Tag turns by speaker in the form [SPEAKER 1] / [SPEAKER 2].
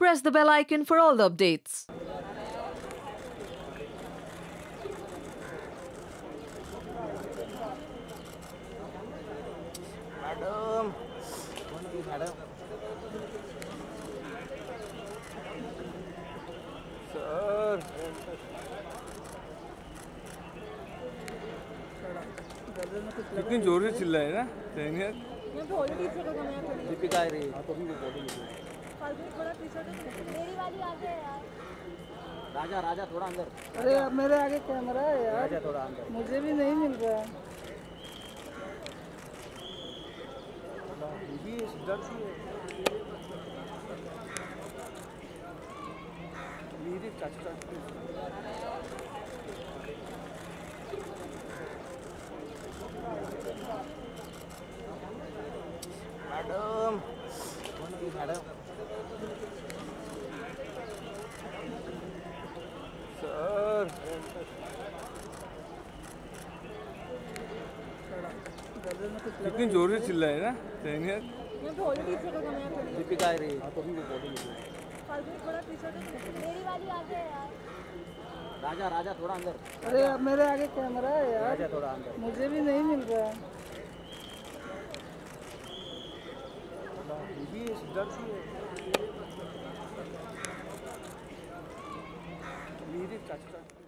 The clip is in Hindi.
[SPEAKER 1] press the bell icon for all the updates.
[SPEAKER 2] Madam. Sir. कितनी जोर से चिल्लाए ना सैनियत।
[SPEAKER 3] मैं तो ऑलरेडी पीछे का मैं थोड़ी
[SPEAKER 2] दीपिका आ रही है।
[SPEAKER 3] फालतू में थोड़ा पीछे मेरी वाली आगे है यार।
[SPEAKER 2] राजा थोड़ा अंदर।
[SPEAKER 3] अरे अब मेरे आगे कैमरा है यार।
[SPEAKER 2] राजा थोड़ा अंदर।
[SPEAKER 3] मुझे भी नहीं मिल रहा है।
[SPEAKER 2] बीबी डर सी है। मेरी चाचा मैडम। सर। कितनी जोर से चिल्लाए ना सैनियत।
[SPEAKER 3] मैं तो ऑलरेडी पीछे का मैं थोड़ी
[SPEAKER 2] दीपिका आ रही है।
[SPEAKER 3] फालतू में थोड़ा पीछे मेरी वाली आगे है यार।
[SPEAKER 2] राजा थोड़ा अंदर।
[SPEAKER 3] अरे अब मेरे आगे कैमरा है यार।
[SPEAKER 2] राजा थोड़ा अंदर।
[SPEAKER 3] मुझे भी नहीं मिल रहा है।
[SPEAKER 2] बीबी डर सी है। मेरी चाचा